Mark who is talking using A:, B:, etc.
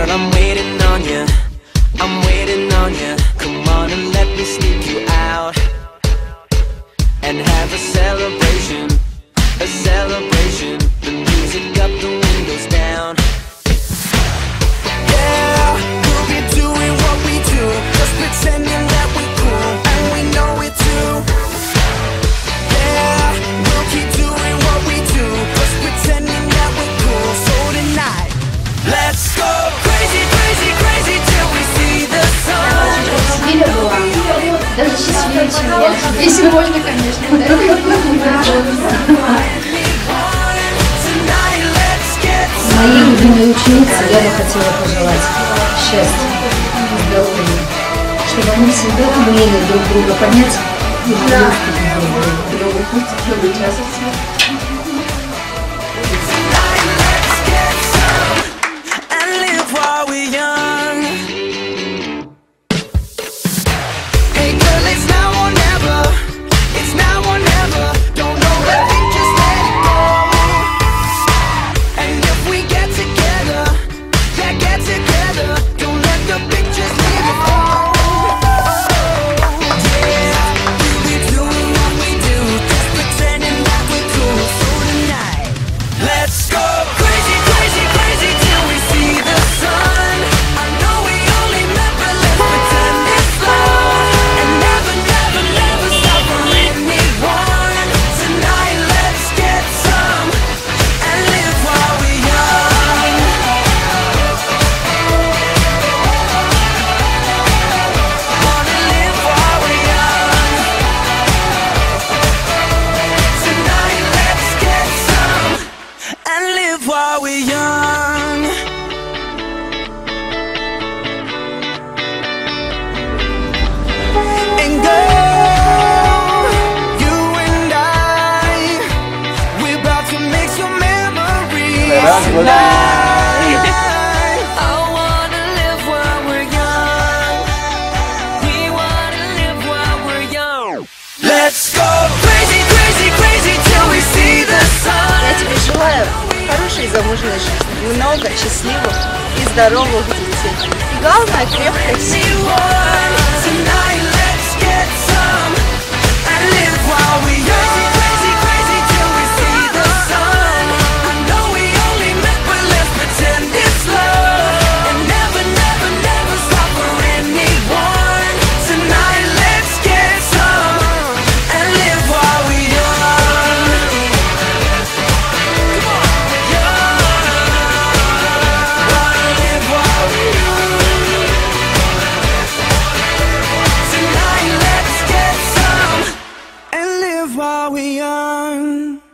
A: Girl, I'm waiting on you, I'm waiting on you. Come on and let me sneak you out and have a celebration, a celebration. The music up, the windows down. Yeah, we'll be doing what we do, just pretending that we're cool, and we know it too. Yeah, we'll keep doing what we do, just pretending that we're cool. So tonight, let's go crazy, crazy, crazy till we see the sun.
B: Сибирь была даже счастливее, чем я. Если можно, конечно. Моей любимой ученице я бы хотела пожелать счастья, здоровья, чтобы они всегда умели друг друга понять и вырастить друг друга. While we're young, and girl, you and I, we're about to make some memories tonight. I wanna live while we're young. We wanna live while we're young. Let's go crazy, crazy, crazy till we see the sun.
C: Я тебе желаю хорошей замужней жизни, много счастливых и здоровых детей. И главное, крепкой семьи.
A: While we're young.